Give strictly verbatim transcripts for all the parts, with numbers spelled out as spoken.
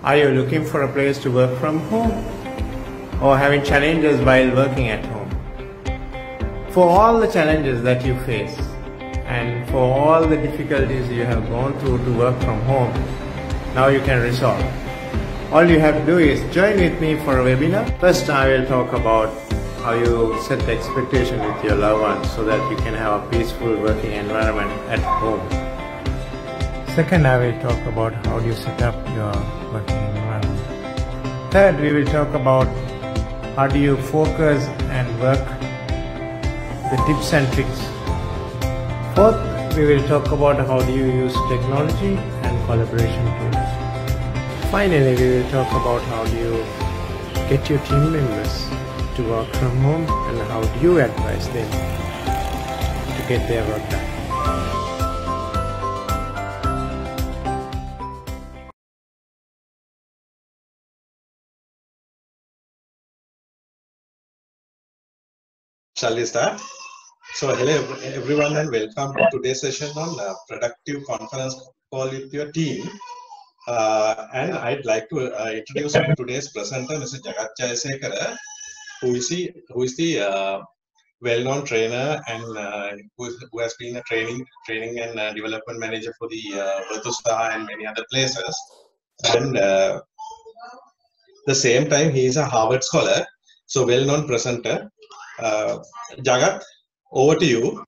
Are you looking for a place to work from home or having challenges while working at home? For all the challenges that you face and for all the difficulties you have gone through to work from home, now you can resolve. All you have to do is join with me for a webinar. First, I will talk about how you set the expectation with your loved ones so that you can have a peaceful working environment at home. Second, I will talk about how do you set up your working environment. Third, we will talk about how do you focus and work, the tips and tricks. Fourth, we will talk about how do you use technology and collaboration tools. Finally, we will talk about how do you get your team members to work from home and how do you advise them to get their work done. Shall we start? So hello everyone and welcome to today's session on uh, productive conference call with your team. Uh, and I'd like to uh, introduce today's presenter, Mister Jagat Jayasekara, who is the, who is the uh, well-known trainer and uh, who, is, who has been a training training and uh, development manager for the uh, Virtusa and many other places. And uh, the same time, he is a Harvard scholar, so well-known presenter. Uh, Jagat, over to you.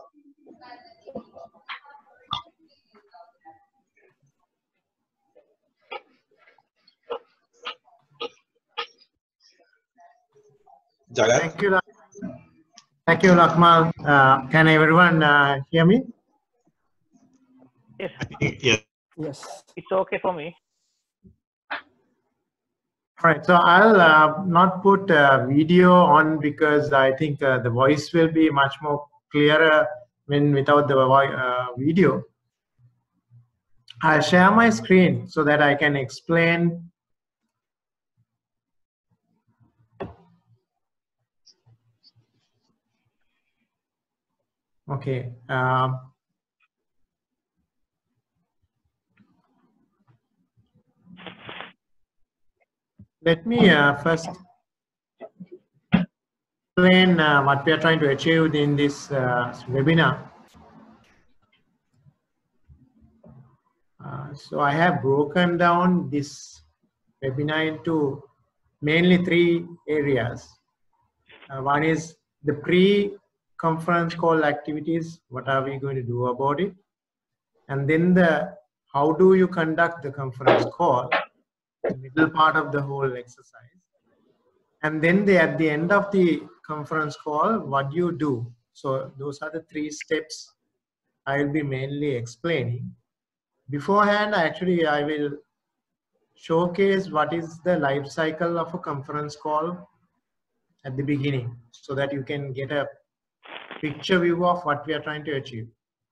Jagat. Thank you. Thank you, Lakmal. Uh, can everyone uh, hear me? Yes. Yes. Yes. It's okay for me. All right. So I'll uh, not put uh, video on because I think uh, the voice will be much more clearer when without the uh, video. I'll share my screen so that I can explain. Okay. Um, let me uh, first explain uh, what we are trying to achieve in this uh, webinar. Uh, so I have broken down this webinar into mainly three areas. Uh, one is the pre-conference call activities. What are we going to do about it? And then the how do you conduct the conference call, the middle part of the whole exercise. And then the, at the end of the conference call, what do you do? So those are the three steps I will be mainly explaining. Beforehand, actually, I will showcase what is the life cycle of a conference call at the beginning so that you can get a picture view of what we are trying to achieve.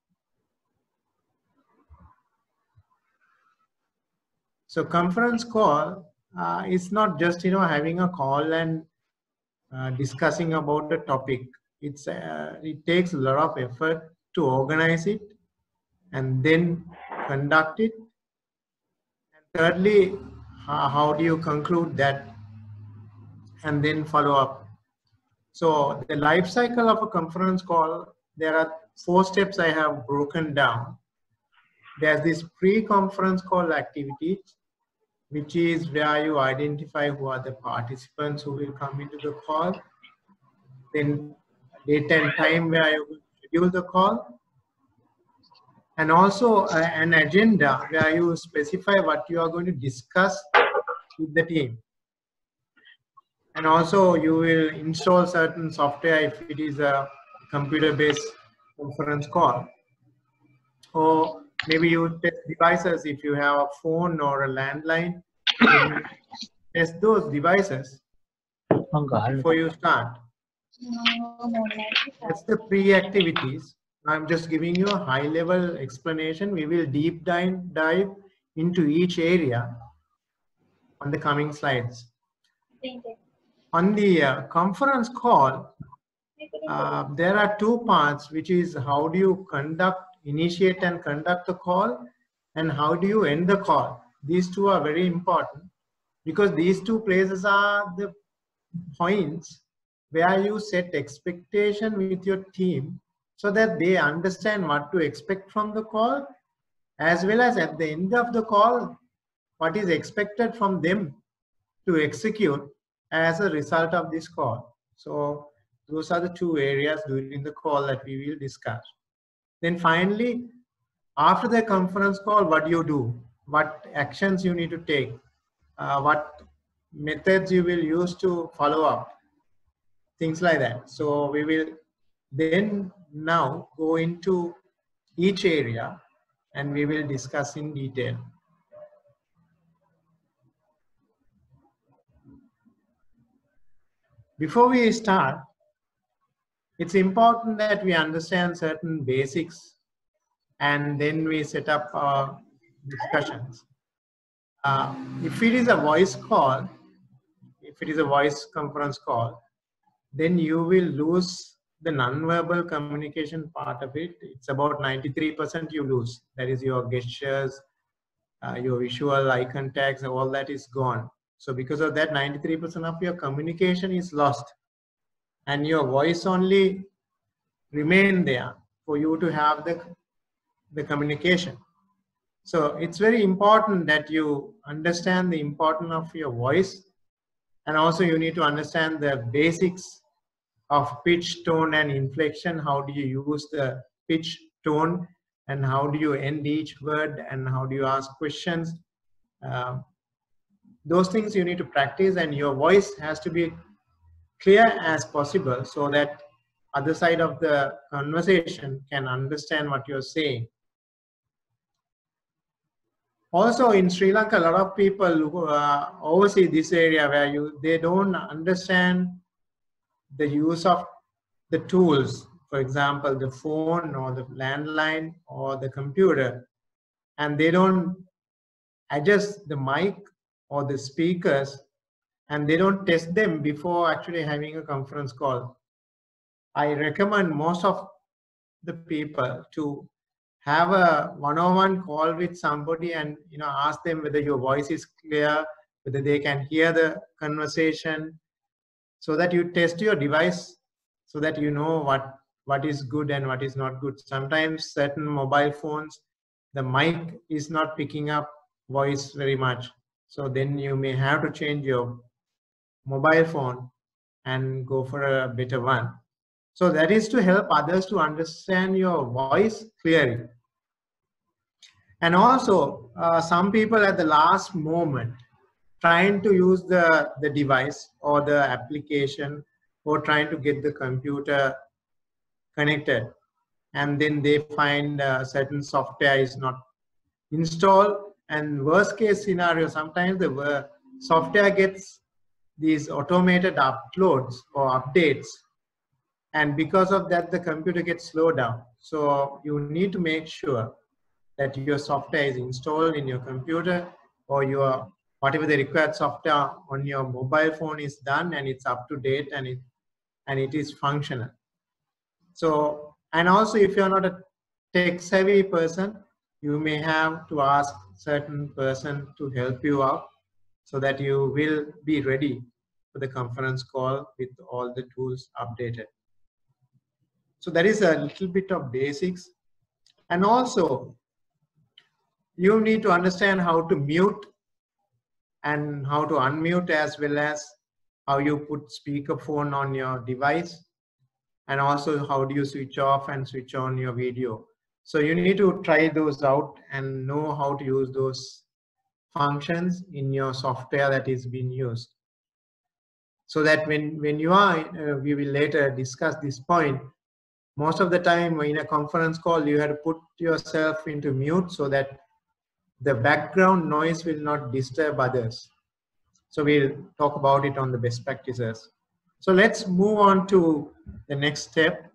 So conference call uh, is not just, you know, having a call and uh, discussing about a topic. It's uh, it takes a lot of effort to organize it and then conduct it. And thirdly, how, how do you conclude that and then follow up? So the life cycle of a conference call, there are four steps I have broken down. There's this pre-conference call activity, which is where you identify who are the participants who will come into the call. Then date and time where you schedule the call. And also uh, an agenda where you specify what you are going to discuss with the team. And also you will install certain software if it is a computer-based conference call. Or maybe you test devices if you have a phone or a landline. You test those devices before you start. That's the pre-activities. I'm just giving you a high-level explanation. We will deep dive, dive into each area on the coming slides. On the uh, conference call, uh, there are two parts, which is how do you conduct, initiate and conduct the call, and how do you end the call. these two are very important, because these two places are the points where you set expectation with your team so that they understand what to expect from the call, as well as at the end of the call, what is expected from them to execute as a result of this call. So those are the two areas during the call that we will discuss. Then finally, after the conference call, what do you do? What actions you need to take? Uh, what methods you will use to follow up? Things like that. So we will then now go into each area and we will discuss in detail. Before we start, it's important that we understand certain basics and then we set up our discussions. Uh, if it is a voice call, if it is a voice conference call, then you will lose the non-verbal communication part of it. It's about ninety-three percent you lose. That is your gestures, uh, your visual eye contacts, all that is gone. So because of that, ninety-three percent of your communication is lost. And your voice only remain there for you to have the, the communication. So it's very important that you understand the importance of your voice, and also you need to understand the basics of pitch, tone, and inflection. How do you use the pitch, tone, and how do you end each word, and how do you ask questions? Uh, those things you need to practice, and your voice has to be clear as possible so that other side of the conversation can understand what you're saying. Also in Sri Lanka, a lot of people who uh, oversee this area where you they don't understand the use of the tools, for example, the phone or the landline or the computer, and they don't adjust the mic or the speakers, and they don't test them before actually having a conference call. I recommend most of the people to have a one-on-one call with somebody and you know ask them whether your voice is clear, whether they can hear the conversation, so that you test your device so that you know what what is good and what is not good. Sometimes certain mobile phones, the mic is not picking up voice very much, so then you may have to change your mobile phone and go for a better one. So that is to help others to understand your voice clearly. And also uh, some people at the last moment trying to use the, the device or the application or trying to get the computer connected, and then they find uh, certain software is not installed, and worst case scenario, sometimes the uh, software gets these automated uploads or updates, and because of that the computer gets slowed down. So you need to make sure that your software is installed in your computer, or your whatever the required software on your mobile phone is done and it's up to date and it and it is functional. So, and also if you're not a tech savvy person, you may have to ask certain person to help you out so that you will be ready for the conference call with all the tools updated. So that is a little bit of basics. And also you need to understand how to mute and how to unmute, as well as how you put speakerphone on your device, and also how do you switch off and switch on your video. So you need to try those out and know how to use those functions in your software that is being used. So that when, when you are, uh, we will later discuss this point, most of the time in a conference call, you have to put yourself into mute so that the background noise will not disturb others. So we'll talk about it on the best practices. So let's move on to the next step.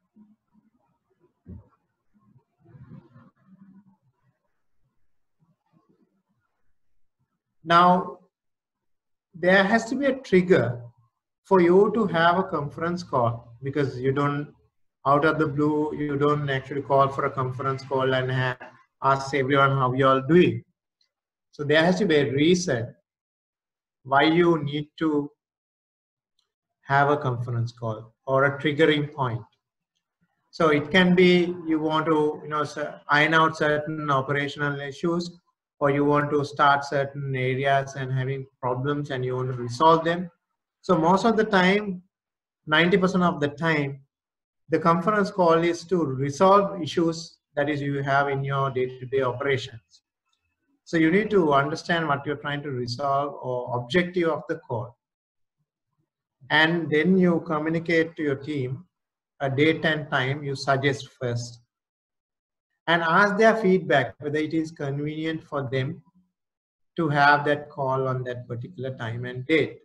Now, there has to be a trigger for you to have a conference call, because you don't, out of the blue, you don't actually call for a conference call and have, ask everyone how you all doing. So there has to be a reason why you need to have a conference call or a triggering point. So it can be you want to, you know, iron out certain operational issues, or you want to start certain areas and having problems and you want to resolve them. So most of the time, ninety percent of the time, the conference call is to resolve issues that is you have in your day-to-day operations. So you need to understand what you're trying to resolve or objective of the call. And then you communicate to your team a date and time you suggest first, and ask their feedback whether it is convenient for them to have that call on that particular time and date.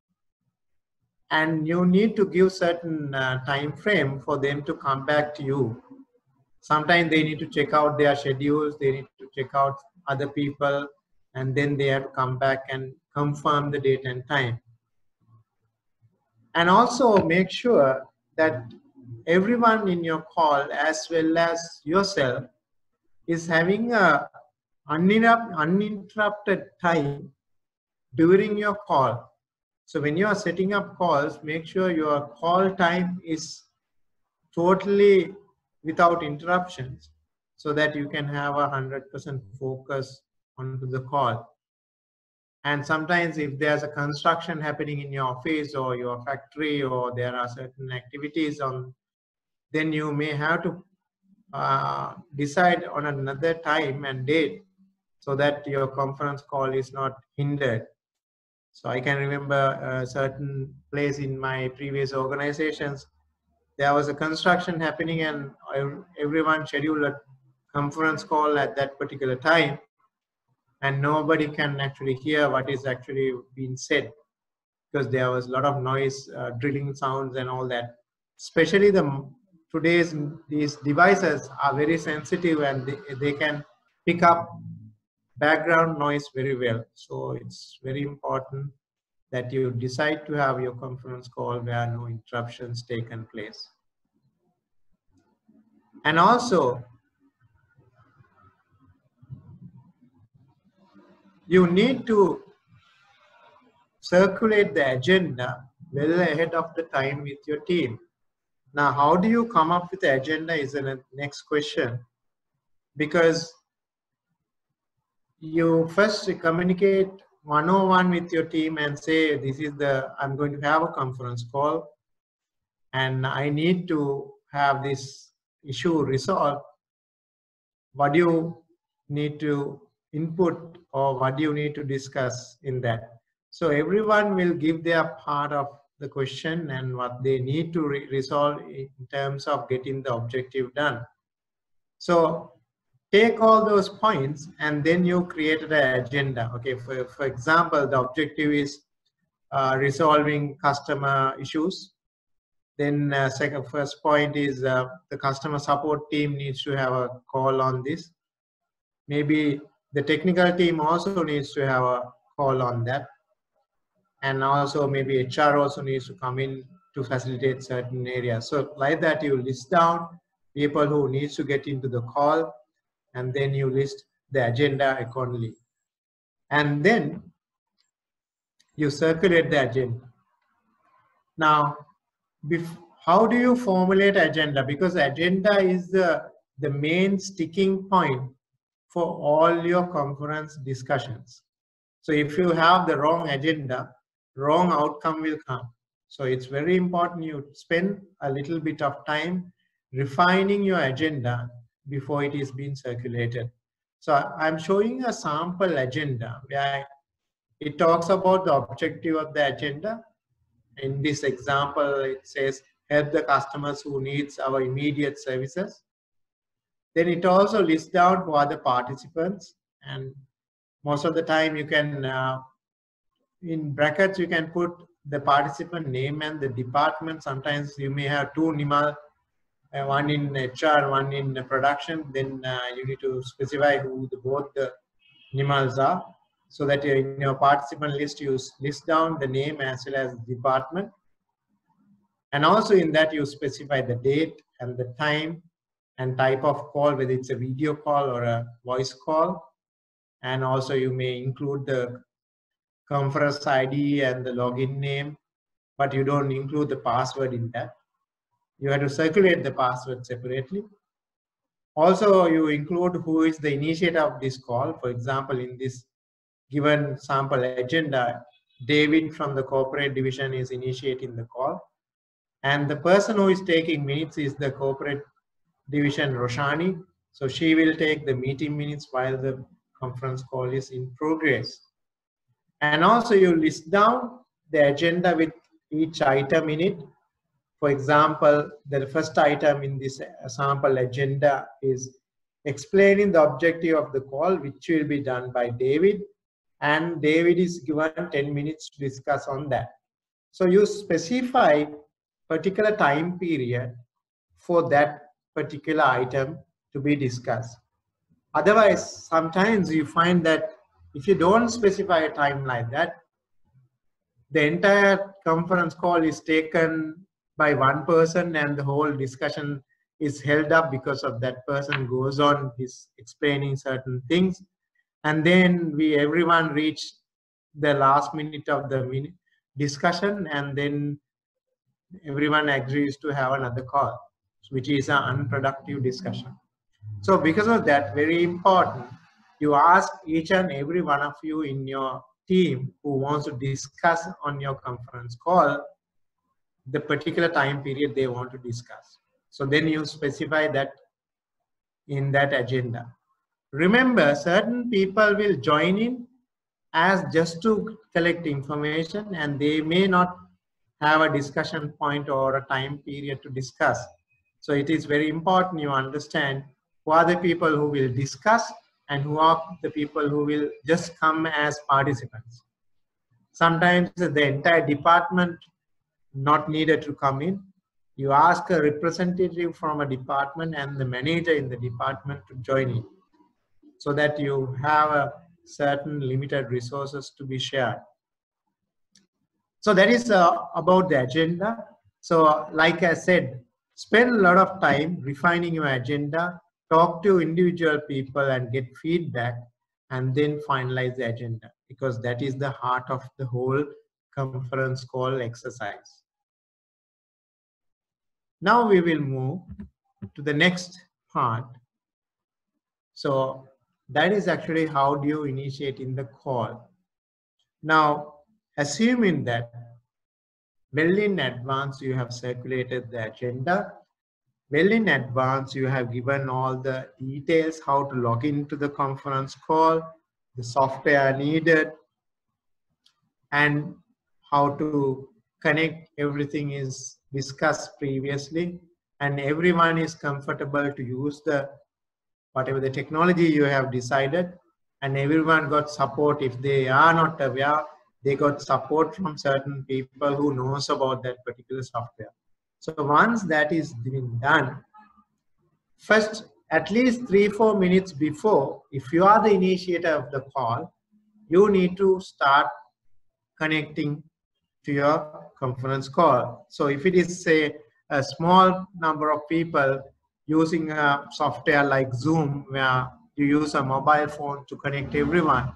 And you need to give certain uh, time frame for them to come back to you. Sometimes they need to check out their schedules, they need to check out other people, and then they have to come back and confirm the date and time. And also make sure that everyone in your call, as well as yourself, is having a uninterrupted time during your call. So when you are setting up calls, make sure your call time is totally without interruptions, so that you can have a hundred percent focus onto the call. And sometimes if there's a construction happening in your office or your factory, or there are certain activities on, then you may have to uh, decide on another time and date so that your conference call is not hindered. So I can remember a certain place in my previous organizations, there was a construction happening and everyone scheduled a conference call at that particular time, and nobody can actually hear what is actually being said because there was a lot of noise, uh, drilling sounds and all that. Especially the today's these devices are very sensitive and they, they can pick up background noise very well. So it's very important that you decide to have your conference call where no interruptions taken place. And also, you need to circulate the agenda well ahead of the time with your team. Now, how do you come up with the agenda is the next question, because you first communicate one-on-one with your team and say, this is the, I'm going to have a conference call and I need to have this issue resolved. What do you need to input or what do you need to discuss in that? So everyone will give their part of the question and what they need to re resolve in terms of getting the objective done. So take all those points and then you create an agenda. Okay, for, for example, the objective is uh, resolving customer issues. Then uh, second, first point is uh, the customer support team needs to have a call on this. Maybe the technical team also needs to have a call on that. And also maybe H R also needs to come in to facilitate certain areas. So like that, you list down people who needs to get into the call, and then you list the agenda accordingly. And then you circulate the agenda. Now, how do you formulate agenda? Because agenda is the, the main sticking point for all your conference discussions. So if you have the wrong agenda, wrong outcome will come. So it's very important you spend a little bit of time refining your agenda before it is being circulated. So I'm showing a sample agenda where it talks about the objective of the agenda. In this example, it says, help the customers who needs our immediate services. Then it also lists down who are the participants, and most of the time you can, uh, in brackets, you can put the participant name and the department. Sometimes you may have two NIMAL, uh, one in H R, one in production. Then uh, you need to specify who the, both the NIMALs are, so that in your participant list, you list down the name as well as the department. And also in that, you specify the date and the time and type of call, whether it's a video call or a voice call. And also you may include the conference I D and the login name, but you don't include the password in that. You have to circulate the password separately. Also, you include who is the initiator of this call. For example, in this given sample agenda, David from the corporate division is initiating the call. And the person who is taking minutes is the corporate division, Roshani. So she will take the meeting minutes while the conference call is in progress. And also you list down the agenda with each item in it. For example, the first item in this sample agenda is explaining the objective of the call, which will be done by David. And David is given ten minutes to discuss on that. So you specify particular time period for that particular item to be discussed. Otherwise, sometimes you find that if you don't specify a time like that, the entire conference call is taken by one person and the whole discussion is held up because of that person goes on is explaining certain things. And then we everyone reach the last minute of the minute discussion, and then everyone agrees to have another call, which is an unproductive discussion. So because of that, very important, you ask each and every one of you in your team who wants to discuss on your conference call the particular time period they want to discuss. So then you specify that in that agenda. Remember, certain people will join in as just to collect information, and they may not have a discussion point or a time period to discuss. So it is very important you understand who are the people who will discuss and who are the people who will just come as participants. Sometimes the entire department not needed to come in. You ask a representative from a department and the manager in the department to join in, so that you have a certain limited resources to be shared. So that is uh, about the agenda. So like I said, spend a lot of time refining your agenda, talk to individual people and get feedback, and then finalize the agenda, because that is the heart of the whole conference call exercise. Now we will move to the next part. So that is actually how do you initiate in the call. Now, assuming that well in advance you have circulated the agenda, well in advance you have given all the details how to log into the conference call, the software needed, and how to connect, everything is discussed previously, and everyone is comfortable to use the whatever the technology you have decided, and everyone got support. If they are not aware, they got support from certain people who knows about that particular software. So once that is been done, first at least three, four minutes before, if you are the initiator of the call, you need to start connecting to your conference call. So if it is say a small number of people using a software like Zoom, where you use a mobile phone to connect everyone,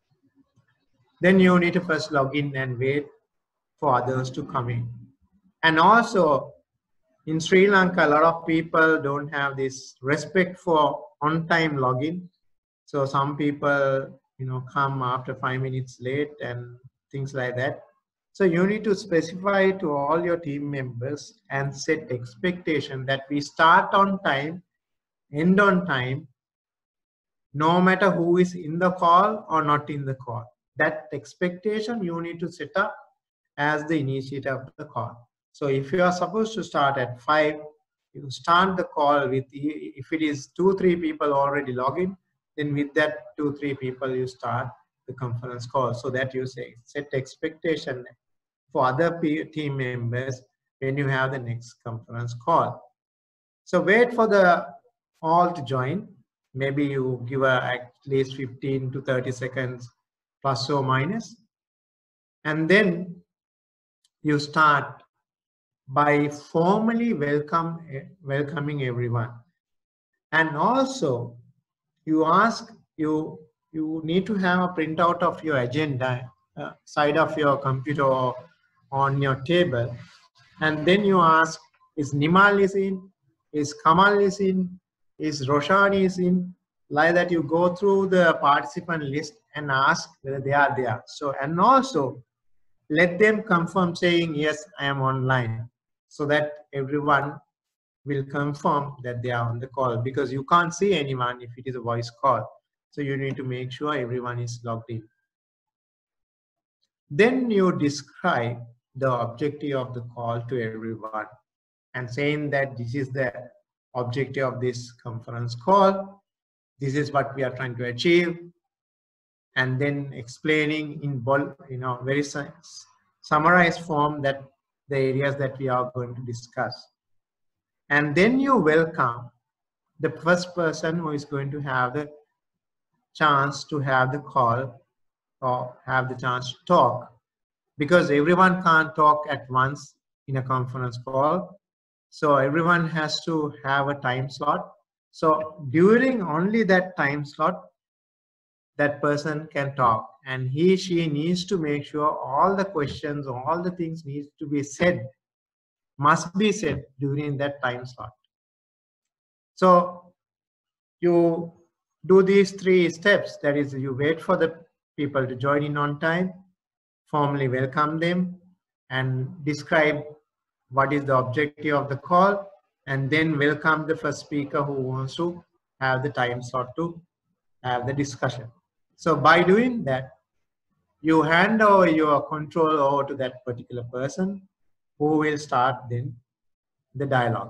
then you need to first log in and wait for others to come in. And also in Sri Lanka, a lot of people don't have this respect for on-time login. So some people, you know, come after five minutes late and things like that. So you need to specify to all your team members and set expectation that we start on time, end on time, no matter who is in the call or not in the call. That expectation you need to set up as the initiator of the call. So if you are supposed to start at five, you start the call with, if it is two, three people already log in, then with that two, three people you start the conference call, so that you say set expectation for other team members when you have the next conference call. So wait for the all to join. Maybe you give a, at least fifteen to thirty seconds plus or minus. And then you start by formally welcome, welcoming everyone. And also you ask, you, you need to have a printout of your agenda uh, side of your computer or on your table. And then you ask, is Nimal is in? Is Kamal is in? Is Roshan is in? Like that, you go through the participant list and ask whether they are there. So, and also let them confirm saying, yes, I am online, so that everyone will confirm that they are on the call, because you can't see anyone if it is a voice call. So you need to make sure everyone is logged in. Then you describe the objective of the call to everyone and saying that this is the objective of this conference call. This is what we are trying to achieve. And then explaining in you know, very summarized form that the areas that we are going to discuss. And then you welcome the first person who is going to have the chance to have the call or have the chance to talk, because everyone can't talk at once in a conference call. So everyone has to have a time slot. So during only that time slot, that person can talk, and he, she needs to make sure all the questions, all the things needs to be said, must be said during that time slot. So you do these three steps. That is, you wait for the people to join in on time, formally welcome them, and describe what is the objective of the call, and then welcome the first speaker who wants to have the time slot to have the discussion. So by doing that, you hand over your control over to that particular person who will start then the dialogue.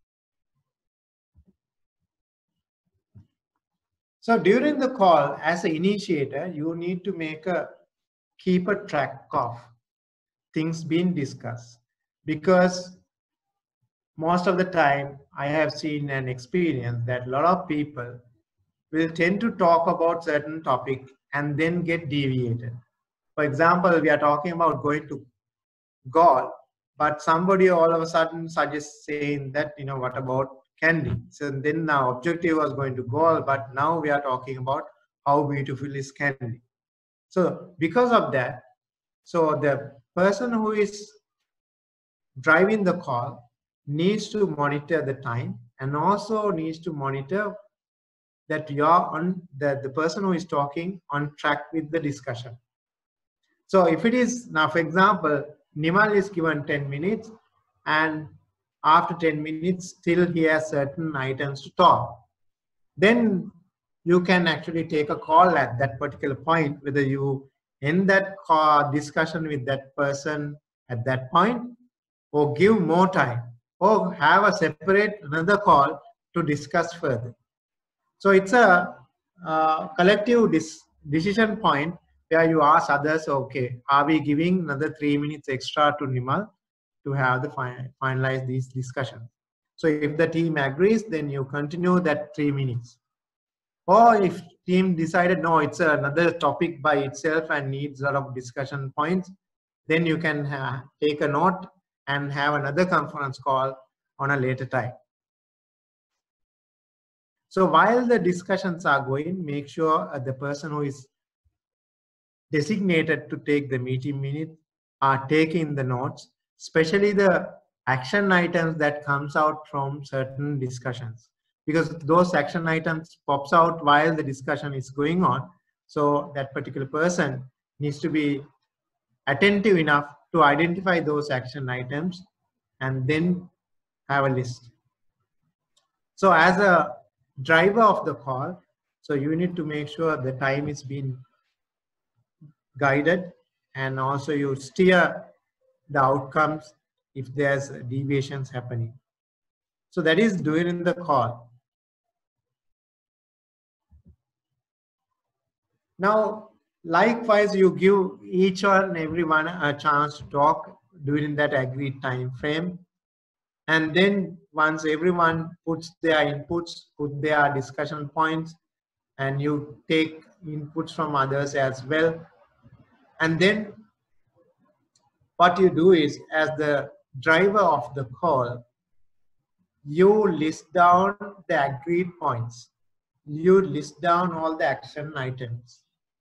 So during the call, as an initiator, you need to make a keep a track of things being discussed, because most of the time I have seen and experienced that a lot of people will tend to talk about certain topic and then get deviated. For example, we are talking about going to Galle, but somebody all of a sudden suggests saying that, you know, what about Kandy? So then now objective was going to Galle, but now we are talking about how beautiful is Kandy. So because of that, so the person who is driving the call needs to monitor the time, and also needs to monitor that you are on the, the person who is talking on track with the discussion. So if it is now, for example, Nimal is given ten minutes, and after ten minutes still he has certain items to talk, then you can actually take a call at that particular point, whether you end that call discussion with that person at that point, or give more time, or have a separate another call to discuss further. So it's a uh, collective decision point where you ask others, okay, are we giving another three minutes extra to Nimal to have the fin finalize these discussions? So if the team agrees, then you continue that three minutes. Or if team decided, no, it's another topic by itself and needs a lot of discussion points, then you can uh, take a note and have another conference call on a later time. So while the discussions are going, make sure uh, the person who is designated to take the meeting minutes are taking the notes, especially the action items that comes out from certain discussions, because those action items pops out while the discussion is going on. So that particular person needs to be attentive enough to identify those action items and then have a list. So as a driver of the call, so you need to make sure the time is being guided, and also you steer the outcomes if there's deviations happening. So that is during the call. Now, likewise, you give each and everyone a chance to talk during that agreed time frame. And then once everyone puts their inputs, put their discussion points, and you take inputs from others as well. And then what you do is, as the driver of the call, you list down the agreed points. you list down all the action items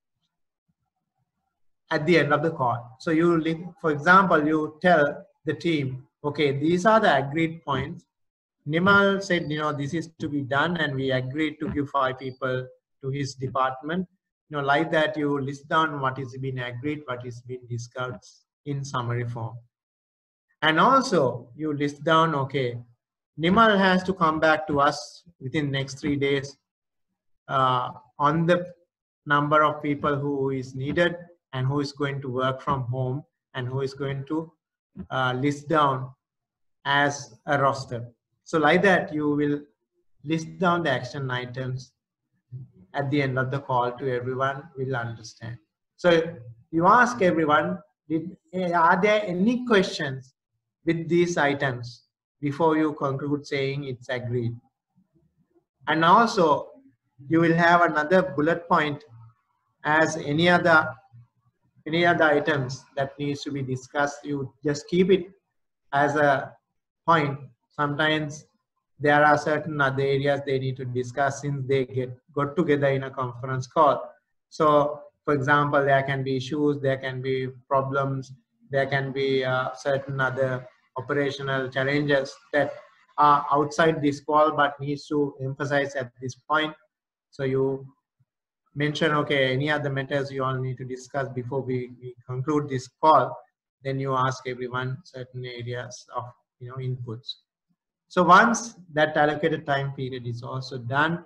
at the end of the call. So you, for example, you tell the team, okay, these are the agreed points. Nimal said, you know, this is to be done, and we agreed to give five people to his department. You know, like that, you list down what is being agreed, what is being discussed in summary form. And also, you list down, okay, Nimal has to come back to us within next three days uh, on the number of people who is needed and who is going to work from home and who is going to uh, list down as a roster. So like that, you will list down the action items at the end of the call to everyone will understand. So you ask everyone, did, are there any questions with these items before you conclude saying it's agreed? And also you will have another bullet point as any other any other items that needs to be discussed. You just keep it as a point. Sometimes there are certain other areas they need to discuss since they get got together in a conference call. So for example, there can be issues, there can be problems, there can be uh, certain other operational challenges that are outside this call but needs to emphasize at this point. So you mention, okay, any other matters you all need to discuss before we, we conclude this call. Then you ask everyone certain areas of, you know, inputs. So once that allocated time period is also done,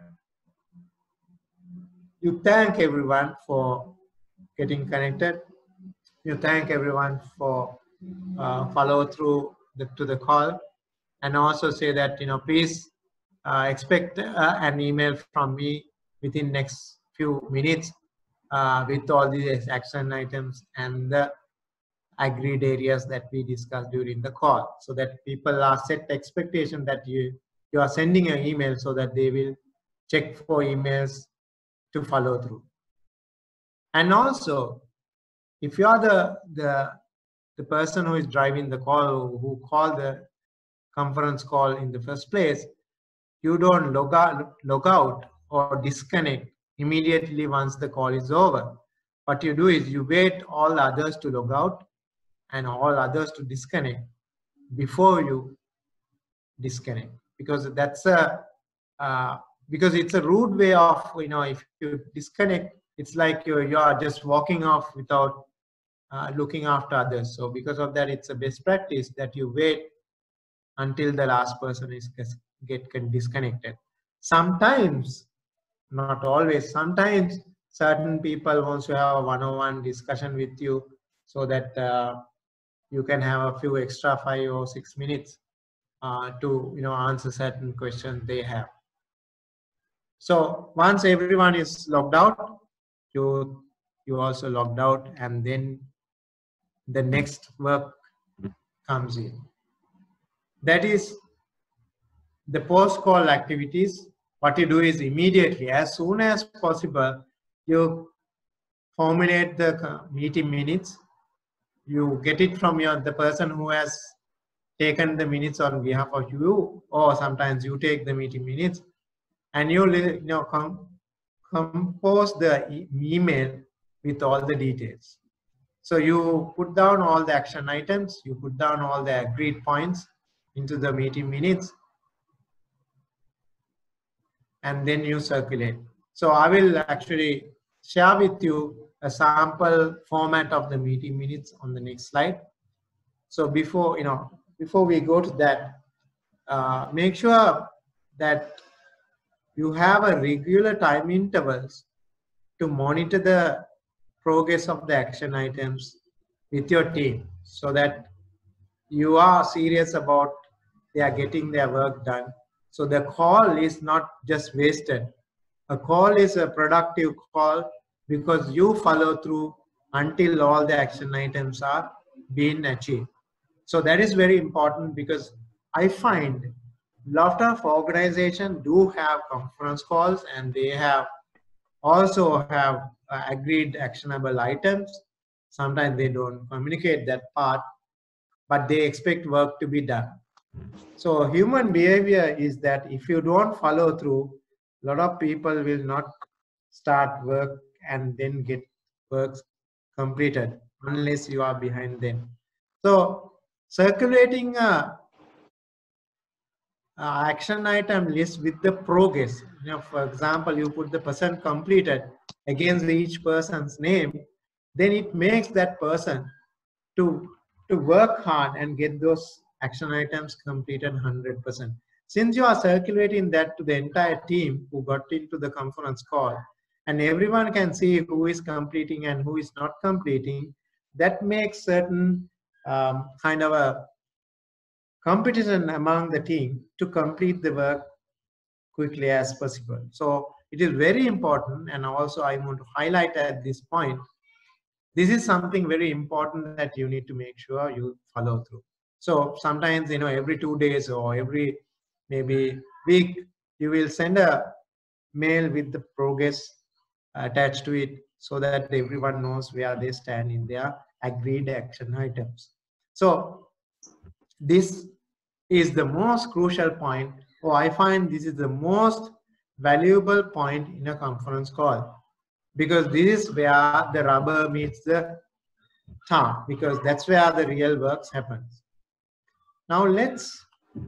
you thank everyone for getting connected. You thank everyone for uh, follow through the, to the call, and also say that, you know, please uh, expect uh, an email from me within next few minutes uh, with all these action items and the agreed areas that we discussed during the call, so that people are set expectation that you you are sending an email so that they will check for emails to follow through. And also, if you are the the the person who is driving the call, who called the conference call in the first place, you don't log out, log out or disconnect immediately once the call is over. What you do is you wait all others to log out and all others to disconnect before you disconnect, because that's a uh, because it's a rude way of, you know, if you disconnect, it's like you you are just walking off without uh, looking after others. So because of that, it's a best practice that you wait until the last person is get disconnected. Sometimes, not always, sometimes certain people want to have a one-on-one discussion with you so that uh, you can have a few extra five or six minutes uh, to, you know, answer certain questions they have. So once everyone is logged out, you you also logged out, and then the next work comes in. That is the post-call activities. What you do is immediately, as soon as possible, you formulate the meeting minutes. You get it from your the person who has taken the minutes on behalf of you, or sometimes you take the meeting minutes, and you, you know, com compose the e email with all the details. So you put down all the action items, you put down all the agreed points into the meeting minutes, and then you circulate. So I will actually share with you a sample format of the meeting minutes on the next slide. So before, you know, before we go to that, uh, make sure that you have a regular time intervals to monitor the progress of the action items with your team, so that you are serious about they are getting their work done. So the call is not just wasted. A call is a productive call because you follow through until all the action items are being achieved. So that is very important, because I find a lot of organizations do have conference calls, and they have also have uh, agreed actionable items. Sometimes they don't communicate that part, but they expect work to be done. So human behavior is that if you don't follow through, lot of people will not start work and then get works completed unless you are behind them. So circulating a, a action item list with the progress, you know, for example, you put the person completed against each person's name, then it makes that person to to work hard and get those action items completed one hundred percent. Since you are circulating that to the entire team who got into the conference call, and everyone can see who is completing and who is not completing, that makes certain um, kind of a competition among the team to complete the work quickly as possible. So it is very important, and also I want to highlight at this point, this is something very important that you need to make sure you follow through. So sometimes, you know, every two days or every maybe week, you will send a mail with the progress attached to it so that everyone knows where they stand in their agreed action items. So this is the most crucial point, or I find this is the most valuable point in a conference call, because this is where the rubber meets the tar, because that's where the real works happens. Now let's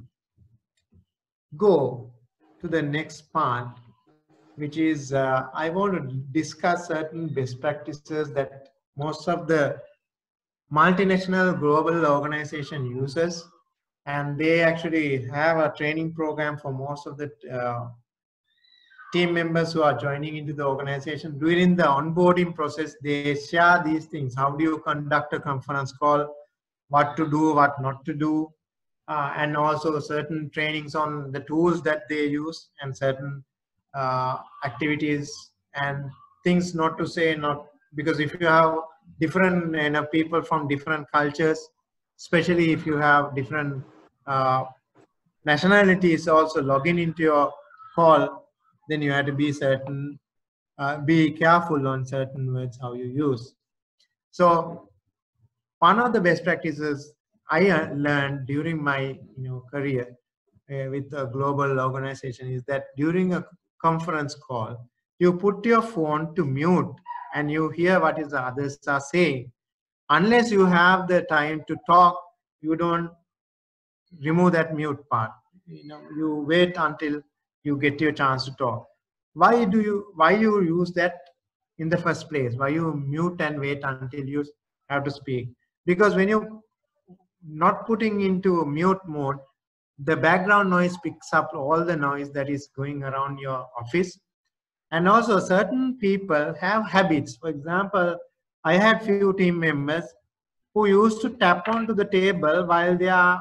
go to the next part, which is uh, I want to discuss certain best practices that most of the multinational global organization uses, and they actually have a training program for most of the uh, team members who are joining into the organization. During the onboarding process, they share these things. How do you conduct a conference call? What to do, what not to do, uh, and also certain trainings on the tools that they use and certain uh, activities and things not to say, not because if you have different, you know, people from different cultures, especially if you have different uh, nationalities also logging into your call, then you have to be certain, uh, be careful on certain words how you use. So one of the best practices I learned during my you know career uh, with a global organization is that during a conference call, you put your phone to mute and you hear what is the others are saying. Unless you have the time to talk, you don't remove that mute part. You know, you wait until you get your chance to talk. Why do you why you use that in the first place? Why you mute and wait until you have to speak? Because when you not putting into mute mode, the background noise picks up all the noise that is going around your office. And also certain people have habits. For example, I had few team members who used to tap onto the table while they are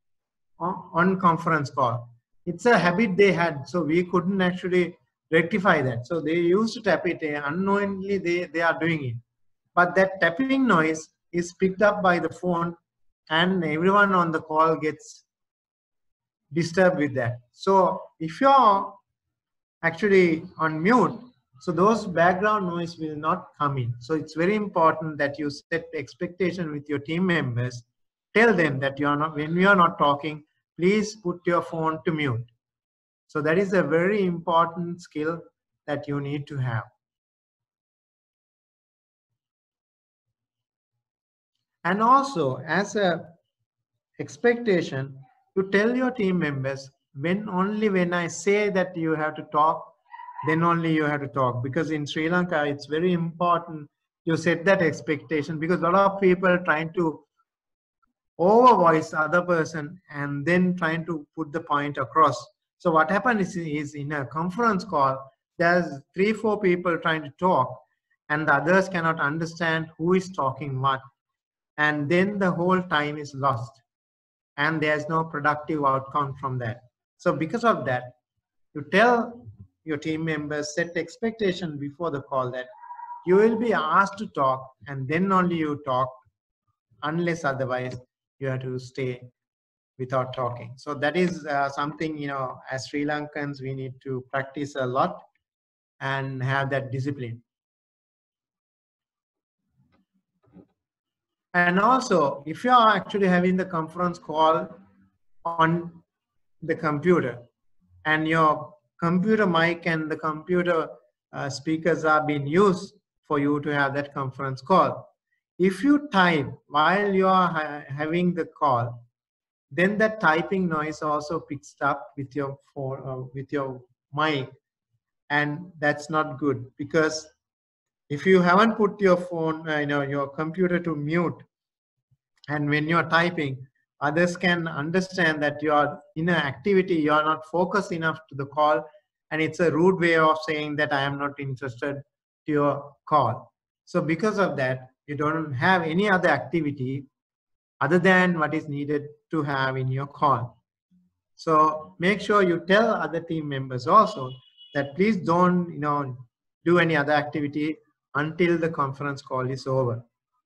on conference call. It's a habit they had, so we couldn't actually rectify that. So they used to tap it, unknowingly they, they are doing it. But that tapping noise is picked up by the phone and everyone on the call gets disturbed with that. So if you're actually on mute, so those background noise will not come in. So it's very important that you set expectation with your team members. Tell them that you are not, when you are not talking, please put your phone to mute. So that is a very important skill that you need to have. And also, as a expectation, to tell your team members, when only when I say that you have to talk, then only you have to talk. Because in Sri Lanka, it's very important you set that expectation, because a lot of people are trying to over voice the other person and then trying to put the point across. So what happens is, is in a conference call, there's three, four people trying to talk and the others cannot understand who is talking what. And then the whole time is lost and there's no productive outcome from that. So because of that, you tell your team members, set expectation before the call that you will be asked to talk and then only you talk, unless otherwise you have to stay without talking. So that is uh, something, you know, as Sri Lankans, we need to practice a lot and have that discipline. And also, if you are actually having the conference call on the computer and your computer mic and the computer uh, speakers are being used for you to have that conference call. If you type while you are ha having the call, then that typing noise also picks up with your phone, uh, with your mic, and that's not good, because if you haven't put your phone, uh, you know, your computer to mute, and when you're typing, others can understand that you are in an activity, you are not focused enough to the call, and it's a rude way of saying that I am not interested to your call. So because of that, you don't have any other activity other than what is needed to have in your call. So make sure you tell other team members also that please don't, you know, do any other activity until the conference call is over.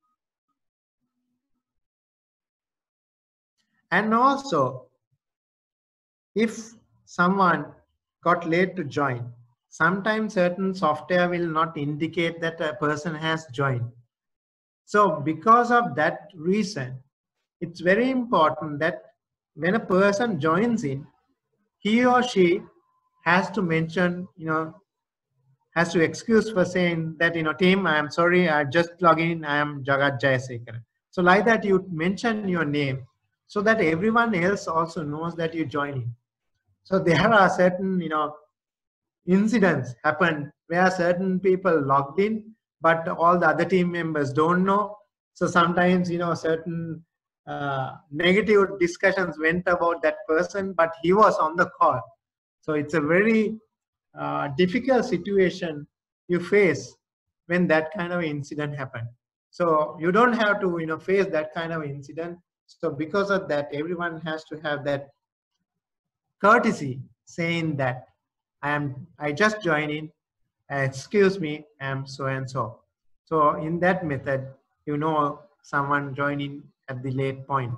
And also, if someone got late to join, sometimes certain software will not indicate that a person has joined. So because of that reason, it's very important that when a person joins in, he or she has to mention, you know, has to excuse for saying that, you know, team, I am sorry, I just log in, I am Jagat Jayasekara. So like that, you mention your name so that everyone else also knows that you join in. So there are certain, you know, incidents happen where certain people logged in, but all the other team members don't know. So sometimes, you know, certain uh, negative discussions went about that person, but he was on the call. So it's a very uh, difficult situation you face when that kind of incident happened. So you don't have to, you know, face that kind of incident. So because of that, everyone has to have that courtesy saying that I am, I just joined in, excuse me, I am so and so. So in that method, you know, someone joining at the late point.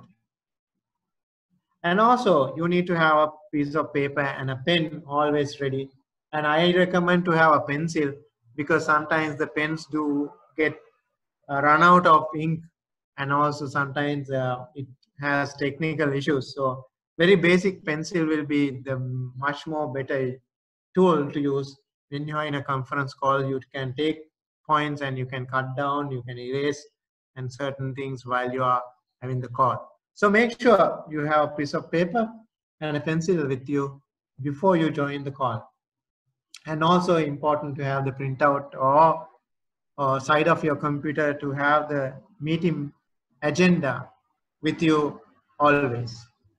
And also you need to have a piece of paper and a pen always ready. And I recommend to have a pencil, because sometimes the pens do get uh, run out of ink, and also sometimes uh, it has technical issues. So very basic pencil will be the much more better tool to use. When you are in a conference call, you can take points and you can cut down, you can erase and certain things while you are having the call. So make sure you have a piece of paper and a pencil with you before you join the call. And also important to have the printout or, or side of your computer to have the meeting agenda with you always.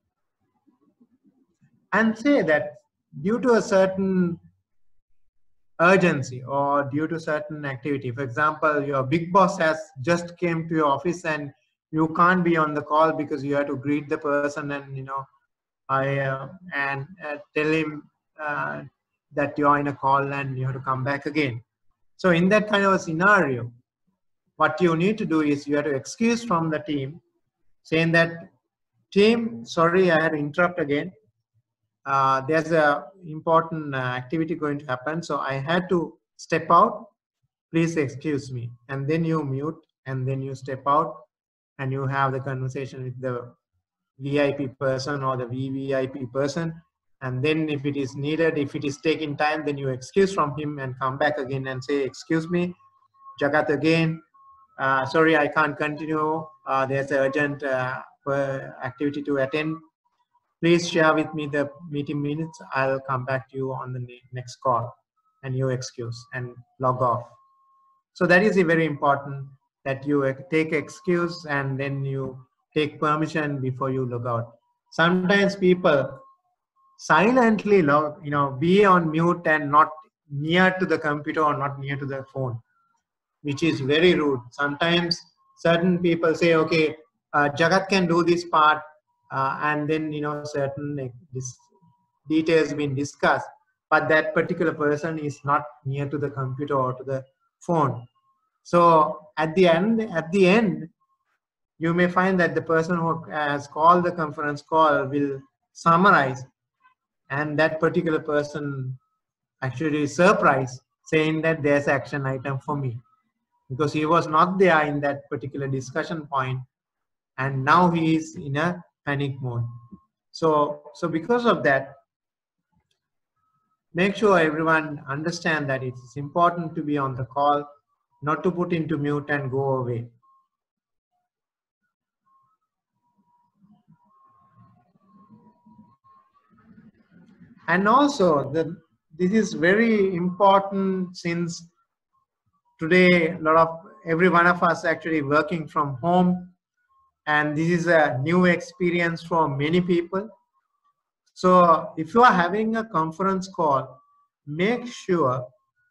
And say that due to a certain urgency or due to certain activity, for example, your big boss has just came to your office and you can't be on the call because you have to greet the person and, you know, I uh, and uh, tell him uh, that you're in a call and you have to come back again. So in that kind of a scenario, what you need to do is you have to excuse from the team, saying that, team, sorry, I had to interrupt again. Uh, there's a important uh, activity going to happen, so I had to step out. Please excuse me. And then you mute, and then you step out, and you have the conversation with the V I P person or the V V I P person. And then if it is needed, if it is taking time, then you excuse from him and come back again and say, excuse me, Jagat again. Uh, sorry, I can't continue. Uh, there's an urgent uh, activity to attend. Please share with me the meeting minutes. I'll come back to you on the next call, and you excuse and log off. So that is very important, that you take excuse and then you take permission before you log out. Sometimes people silently log, you know, be on mute and not near to the computer or not near to the phone, which is very rude. Sometimes certain people say, okay, uh, Jagat can do this part, uh, and then, you know, certain like, this details been discussed, but that particular person is not near to the computer or to the phone. So at the end, at the end, you may find that the person who has called the conference call will summarize, and that particular person actually is surprised, saying that there's action item for me, because he was not there in that particular discussion point, and now he is in a panic mode. So, so because of that, make sure everyone understand that it is important to be on the call, not to put into mute and go away. And also, the, this is very important since today a lot of every one of us actually working from home, and this is a new experience for many people. So if you are having a conference call, make sure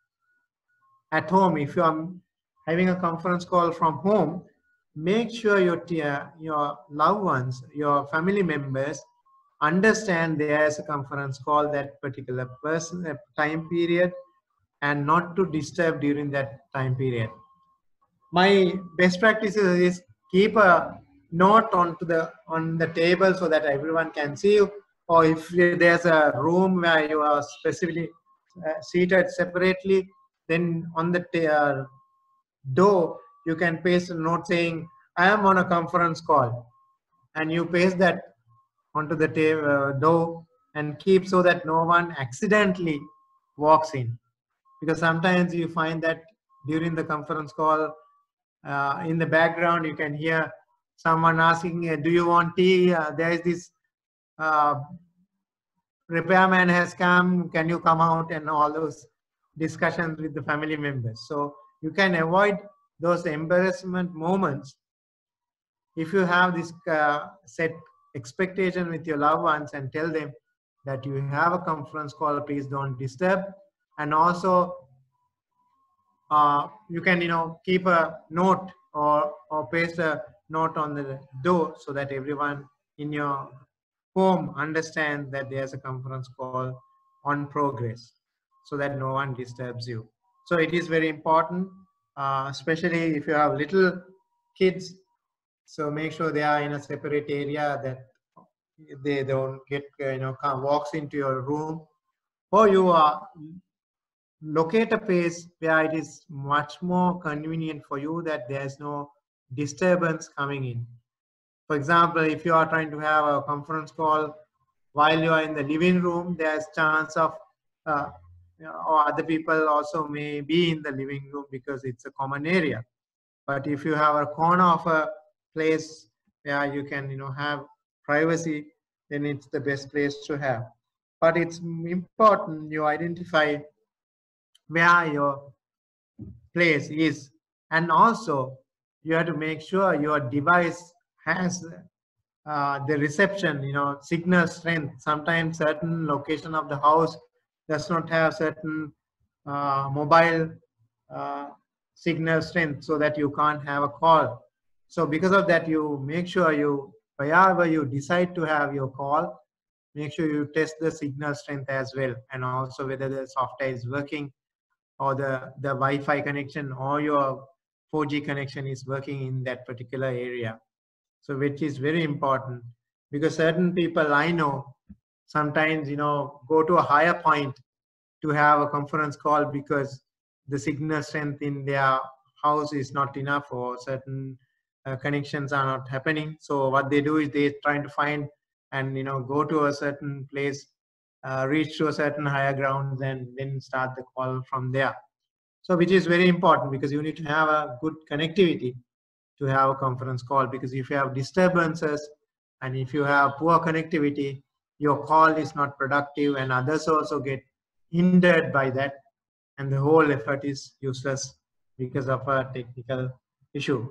at home, if you are having a conference call from home, make sure your, uh, your loved ones, your family members understand there is a conference call that particular person, a time period, and not to disturb during that time period. My best practice is keep a note onto the on the table so that everyone can see you, or if there's a room where you are specifically uh, seated separately, then on the uh, door you can paste a note saying I am on a conference call, and you paste that onto the uh, door and keep so that no one accidentally walks in, because sometimes you find that during the conference call, uh, in the background you can hear someone asking, uh, do you want tea? Uh, there is this uh, repairman has come, can you come out, and all those discussions with the family members. So you can avoid those embarrassment moments if you have this uh, set expectation with your loved ones and tell them that you have a conference call, please don't disturb. And also uh, you can, you know, keep a note or, or paste a note on the door so that everyone in your home understands that there's a conference call on progress, so that no one disturbs you. So it is very important, uh, especially if you have little kids. So make sure they are in a separate area, that they don't get, you know, come, walks into your room, or you are locate a place where it is much more convenient for you that there's no disturbance coming in. For example, if you are trying to have a conference call while you are in the living room, there's chance of uh, you know, or other people also may be in the living room because it's a common area. But if you have a corner of a place where you can, you know, have privacy, then it's the best place to have. But it's important you identify where your place is, and also you have to make sure your device has uh, the reception, you know, signal strength. Sometimes certain location of the house does not have certain uh, mobile uh, signal strength, so that you can't have a call. So because of that, you make sure you, wherever you decide to have your call, make sure you test the signal strength as well, and also whether the software is working, or the, the Wi-Fi connection or your four G connection is working in that particular area. So which is very important, because certain people I know sometimes, you know, go to a higher point to have a conference call because the signal strength in their house is not enough, or certain uh, connections are not happening. So what they do is they trying to find and, you know, go to a certain place, uh, reach to a certain higher ground, and then start the call from there. So which is very important, because you need to have a good connectivity to have a conference call, because if you have disturbances and if you have poor connectivity, your call is not productive, and others also get hindered by that, and the whole effort is useless because of a technical issue.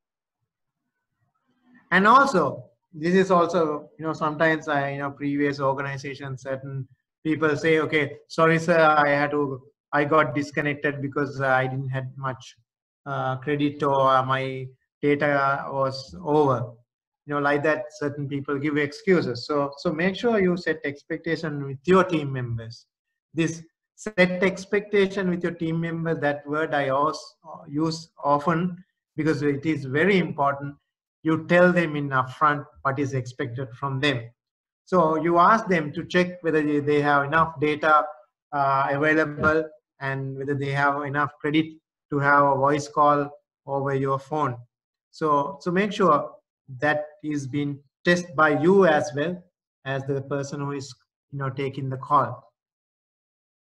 And also, this is also, you know, sometimes I, you know, previous organizations, certain people say, okay, sorry, sir, I had to, I got disconnected because I didn't have much uh, credit, or my data was over. You know, like that, certain people give excuses. So, so make sure you set expectation with your team members. This set expectation with your team members, that word I also use often, because it is very important. You tell them in upfront what is expected from them. So you ask them to check whether they have enough data uh, available, and whether they have enough credit to have a voice call over your phone. So, so make sure that is being tested by you as well as the person who is, you know, taking the call.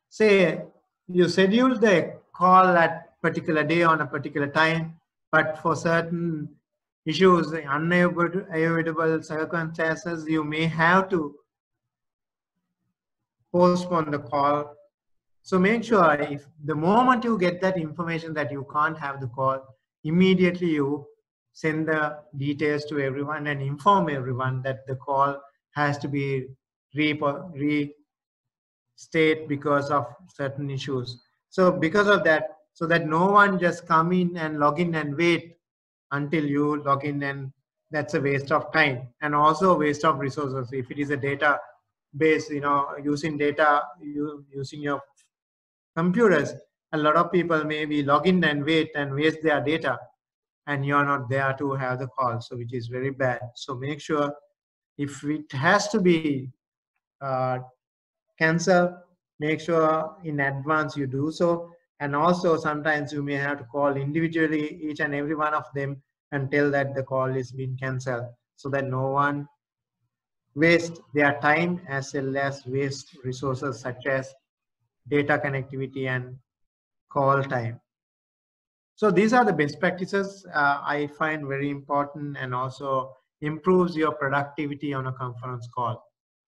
say you schedule the call at particular day on a particular time, but for certain issues, unavoidable circumstances, you may have to postpone the call. So make sure if the moment you get that information that you can't have the call, immediately you send the details to everyone and inform everyone that the call has to be re state because of certain issues. So because of that, so that no one just come in and log in and wait until you log in, and that's a waste of time and also a waste of resources. If it is a database, you know, using data, you using your computers, a lot of people maybe log in and wait and waste their data, and you're not there to have the call, so which is very bad. So make sure if it has to be uh, cancel, make sure in advance you do so. And also sometimes you may have to call individually each and every one of them and tell that the call is being cancelled, so that no one waste their time as well as waste resources such as data connectivity and call time. So these are the best practices uh, I find very important, and also improves your productivity on a conference call.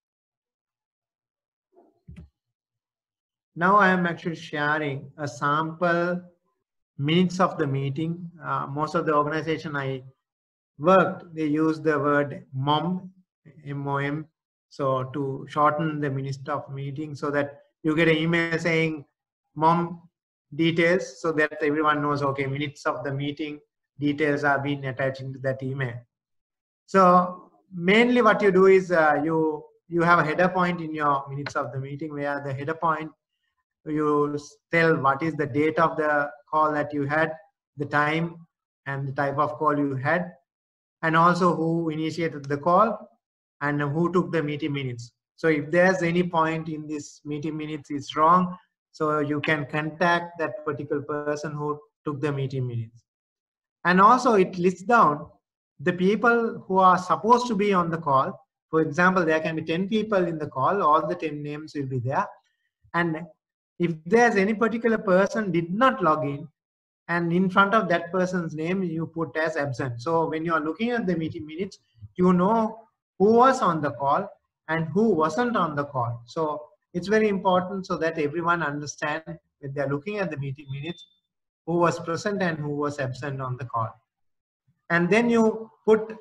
Now I am actually sharing a sample minutes of the meeting. Uh, most of the organization I worked, they use the word MOM, M O M, so to shorten the minutes of meeting, so that you get an email saying MOM details, so that everyone knows, okay, minutes of the meeting details are being attached into that email. So mainly what you do is uh, you you have a header point in your minutes of the meeting, where the header point you tell what is the date of the call that you had, the time and the type of call you had, and also who initiated the call and who took the meeting minutes. So if there's any point in this meeting minutes is wrong, so you can contact that particular person who took the meeting minutes. And also it lists down the people who are supposed to be on the call. For example, there can be ten people in the call, all the ten names will be there. And if there's any particular person did not log in, and in front of that person's name you put as absent. So when you are looking at the meeting minutes, you know who was on the call and who wasn't on the call. So it's very important so that everyone understands when they're looking at the meeting minutes, who was present and who was absent on the call. And then you put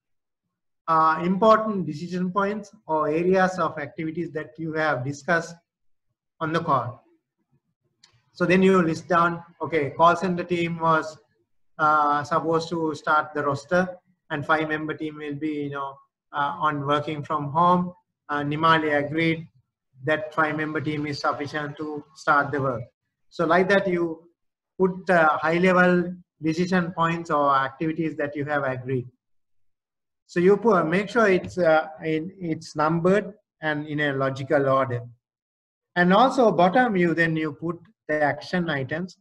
uh, important decision points or areas of activities that you have discussed on the call. So then you list down, okay, call center team was uh, supposed to start the roster, and five member team will be, you know, uh, on working from home. Uh, Nimali agreed that five member team is sufficient to start the work. So like that, you put uh, high level decision points or activities that you have agreed. So you put, make sure it's uh, in, it's numbered and in a logical order. And also bottom you then you put the action items.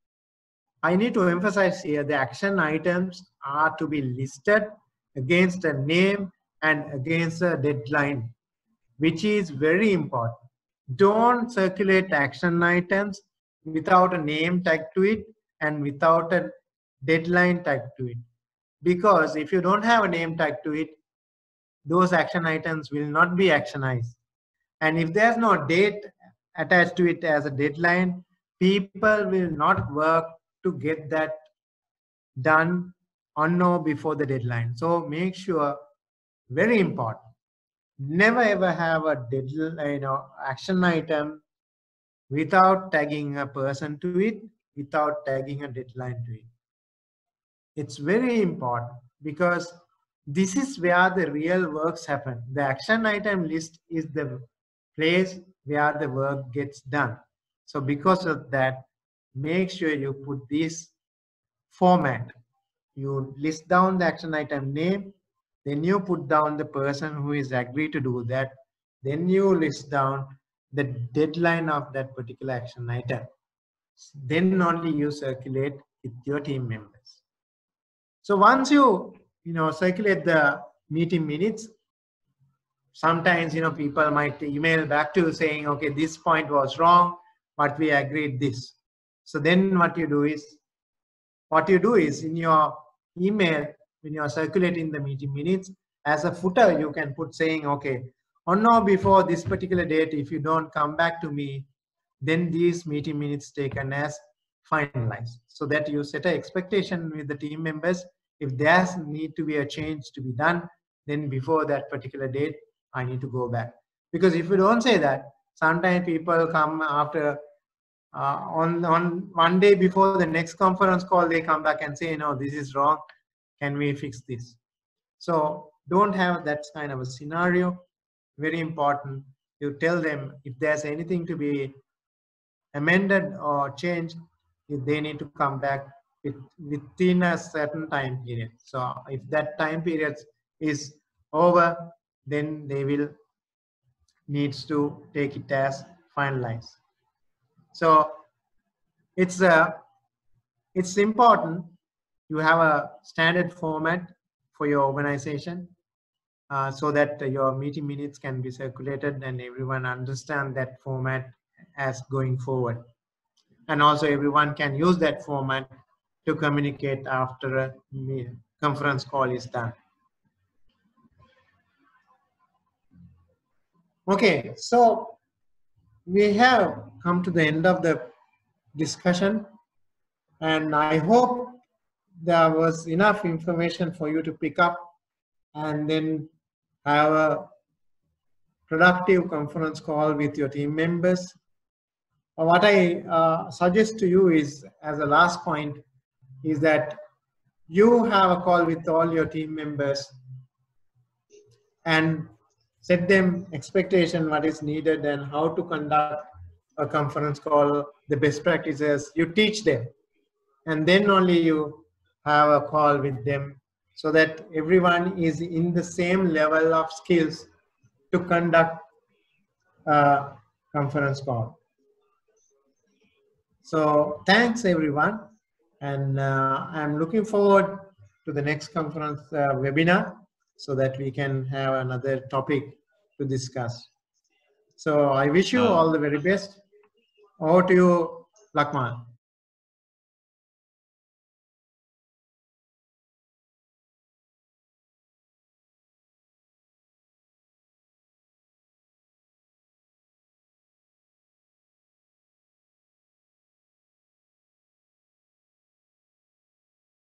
I need to emphasize here, the action items are to be listed against a name and against a deadline, which is very important. Don't circulate action items without a name tag to it and without a deadline tag to it. Because if you don't have a name tag to it, those action items will not be actionized. And if there's no date attached to it as a deadline, people will not work to get that done on or before the deadline. So make sure, very important, never ever have a deadline, you know, action item without tagging a person to it, without tagging a deadline to it. It's very important because this is where the real works happen. The action item list is the place where the work gets done. So because of that, make sure you put this format. You list down the action item name, then you put down the person who is agreed to do that, then you list down the deadline of that particular action item. Then only you circulate with your team members. So once you, you know, circulate the meeting minutes, sometimes, you know, people might email back to you saying, okay, this point was wrong, but we agreed this. So then what you do is, what you do is in your email, when you are circulating the meeting minutes, as a footer, you can put saying, okay, on or before this particular date, if you don't come back to me, then these meeting minutes taken as finalized. So that you set an expectation with the team members. If there's need to be a change to be done, then before that particular date, I need to go back. Because if you don't say that, sometimes people come after uh, on, on one day before the next conference call, they come back and say, no, this is wrong. Can we fix this? So don't have that kind of a scenario. Very important. You tell them if there's anything to be amended or changed, if they need to come back with, within a certain time period. So if that time period is over, then they will needs to take it as finalized. So it's a, it's important you have a standard format for your organization uh, so that your meeting minutes can be circulated and everyone understand that format as going forward. And also everyone can use that format to communicate after a conference call is done. Okay, so we have come to the end of the discussion, and I hope there was enough information for you to pick up and then have a productive conference call with your team members. What I uh, suggest to you is, as a last point, is that you have a call with all your team members and set them expectation what is needed and how to conduct a conference call, the best practices, you teach them. And then only you have a call with them so that everyone is in the same level of skills to conduct a conference call. So thanks everyone. And uh, I'm looking forward to the next conference uh, webinar so that we can have another topic to discuss. So I wish you Uh, all the very best. Over to you, Lakman.